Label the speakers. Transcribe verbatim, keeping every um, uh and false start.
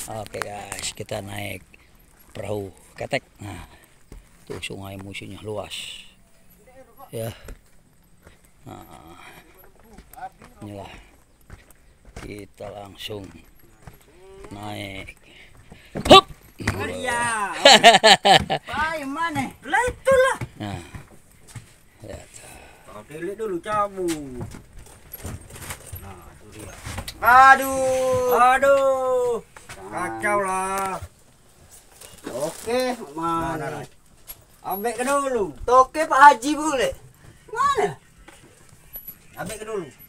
Speaker 1: Oke guys, kita naik perahu ketek. Nah, tuh sungai musuhnya luas. Ya. Nah, inilah kita langsung naik. Hup.
Speaker 2: Ya. Pai mana? Lah itulah.
Speaker 1: Nah. Lihat.
Speaker 2: Oke, lihat dulu cabu. Nah, itu dia. Aduh. Aduh. Kacau lah. Oke, mana? Ambek ke dulu. Oke Pak Haji boleh. Mana? Ambek ke dulu.